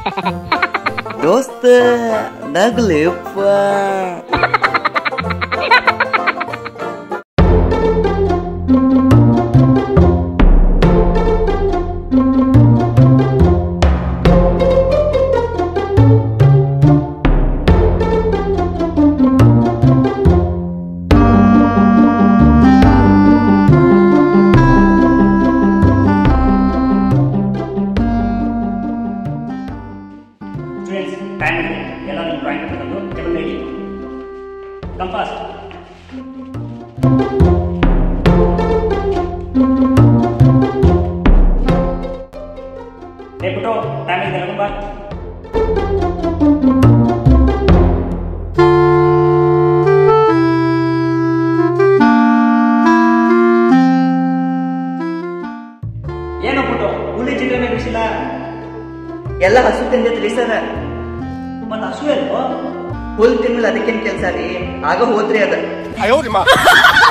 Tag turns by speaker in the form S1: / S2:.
S1: ದೋಸ್ತ ನಗ್ಲಿಪ್ಪ.
S2: ಟೈಮ್ ಇದೆ, ಎಲ್ಲರೂ ಡ್ರಾಯಿಂಗ್ ತಂದು ಟೇಬಲ್ ರೆಡಿ. Come fast. ಏ ಪುಟೋ, ಟೈಮ್ ಇದೆ, ಲಗು ಬಾ. ಏನು ಪುಟೋ, ಹುಲಿ ಚಿತ್ರನೇ ಬಿಡಿಸಿಲ್ಲ?
S1: ಎಲ್ಲ ಹಸು ತಿಂದೈತ್ರಿ ಸರ್.
S2: ಮತ್ತ ಹಸು ಅಲ್ವೋ?
S1: ಹುಲ್ ತಿನ್ನಲ್ಲ, ಅದಕ್ಕೇನ್ ಕೆಲ್ಸ ರೀ? ಆಗ ಹೋದ್ರಿ ಅದ.